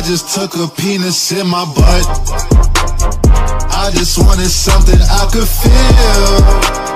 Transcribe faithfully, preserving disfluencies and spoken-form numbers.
I just took a penis in my butt. I just wanted something I could feel.